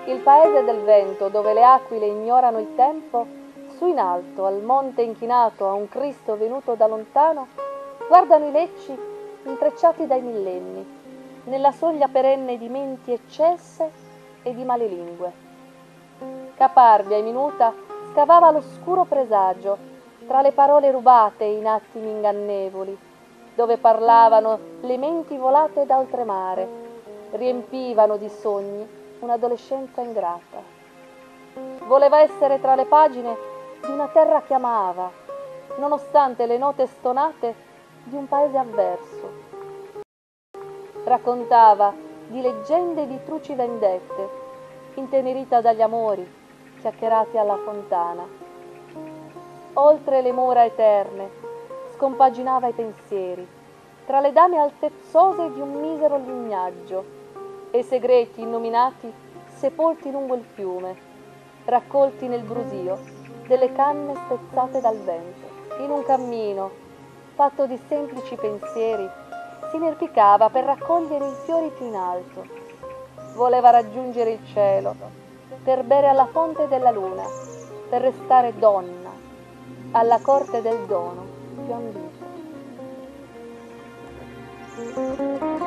Il paese del vento, dove le aquile ignorano il tempo, su in alto, al monte inchinato, a un Cristo venuto da lontano, guardano i lecci intrecciati dai millenni, nella soglia perenne di menti eccesse e di male lingue. Caparbia e minuta scavava l'oscuro presagio tra le parole rubate in attimi ingannevoli, dove parlavano le menti volate da oltremare, riempivano di sogni un'adolescenza ingrata. Voleva essere tra le pagine di una terra che amava, nonostante le note stonate di un paese avverso. Raccontava di leggende di truci vendette, intenerita dagli amori chiacchierati alla fontana. Oltre le mura eterne scompaginava i pensieri, tra le dame altezzose di un misero lignaggio e segreti innominati sepolti lungo il fiume, raccolti nel brusio delle canne spezzate dal vento. In un cammino fatto di semplici pensieri si inerpicava per raccogliere i fiori più in alto. Voleva raggiungere il cielo, per bere alla fonte della luna, per restare donna, alla corte del dono più ambito.